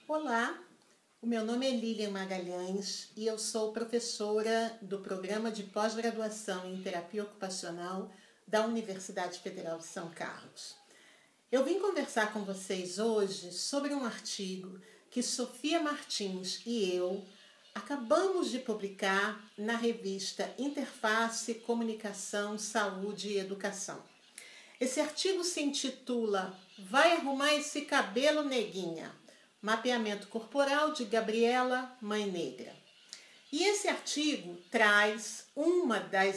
Olá, o meu nome é Lilian Magalhães e eu sou professora do Programa de Pós-Graduação em Terapia Ocupacional da Universidade Federal de São Carlos. Eu vim conversar com vocês hoje sobre um artigo que Sofia Martins e eu acabamos de publicar na revista Interface, Comunicação, Saúde e Educação. Esse artigo se intitula Vai arrumar esse cabelo, neguinha? Mapeamento corporal de Gabriela, mãe negra. E esse artigo traz uma das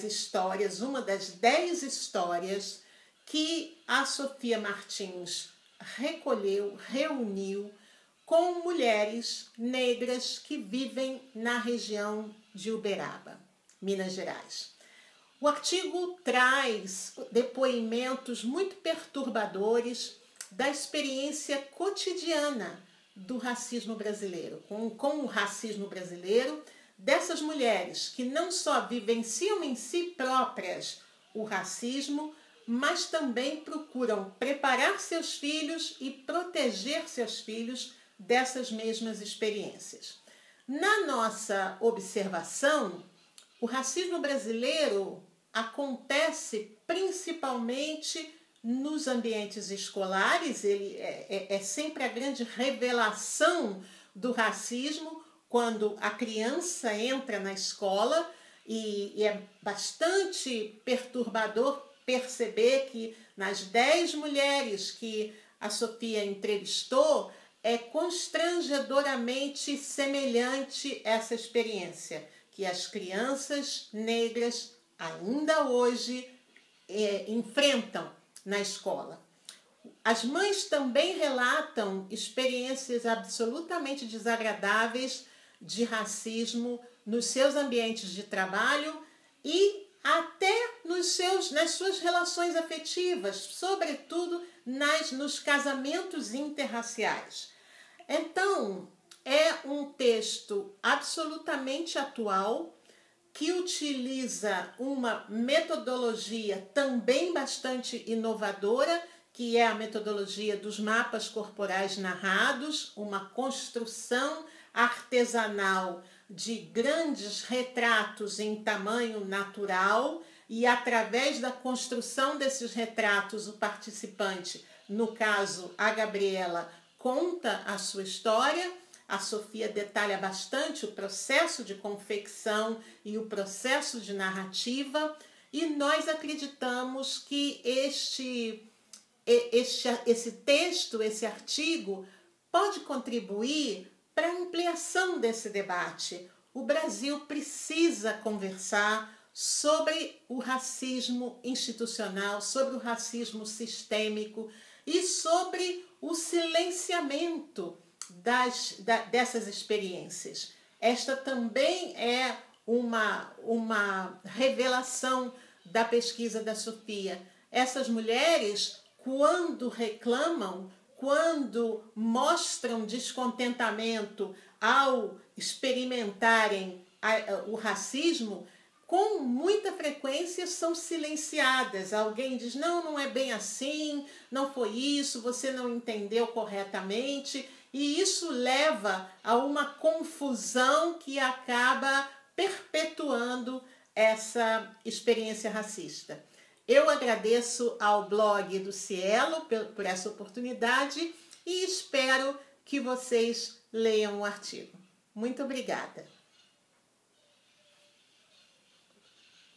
10 histórias que a Sofia Martins recolheu, reuniu com mulheres negras que vivem na região de Uberaba, Minas Gerais. O artigo traz depoimentos muito perturbadores da experiência cotidiana do racismo brasileiro, com o racismo brasileiro, dessas mulheres que não só vivenciam em si próprias o racismo, mas também procuram preparar seus filhos e proteger seus filhos dessas mesmas experiências. Na nossa observação, o racismo brasileiro acontece principalmente nos ambientes escolares. Ele é sempre a grande revelação do racismo quando a criança entra na escola e é bastante perturbador perceber que nas 10 mulheres que a Sofia entrevistou é constrangedoramente semelhante essa experiência que as crianças negras ainda hoje enfrentam na escola. As mães também relatam experiências absolutamente desagradáveis de racismo nos seus ambientes de trabalho e até nas suas relações afetivas, sobretudo nos casamentos interraciais. Então, é um texto absolutamente atual, que utiliza uma metodologia também bastante inovadora, que é a metodologia dos mapas corporais narrados, uma construção artesanal de grandes retratos em tamanho natural, e através da construção desses retratos, o participante, no caso a Gabriela, conta a sua história. A Sofia detalha bastante o processo de confecção e o processo de narrativa, e nós acreditamos que esse texto, esse artigo, pode contribuir para a ampliação desse debate. O Brasil precisa conversar sobre o racismo institucional, sobre o racismo sistêmico e sobre o silenciamento dessas experiências. Esta também é uma revelação da pesquisa da Sofia. Essas mulheres, quando reclamam, quando mostram descontentamento ao experimentarem o racismo, com muita frequência são silenciadas. Alguém diz, não é bem assim, não foi isso, você não entendeu corretamente. E isso leva a uma confusão que acaba perpetuando essa experiência racista. Eu agradeço ao blog do Cielo por essa oportunidade e espero que vocês leiam o artigo. Muito obrigada.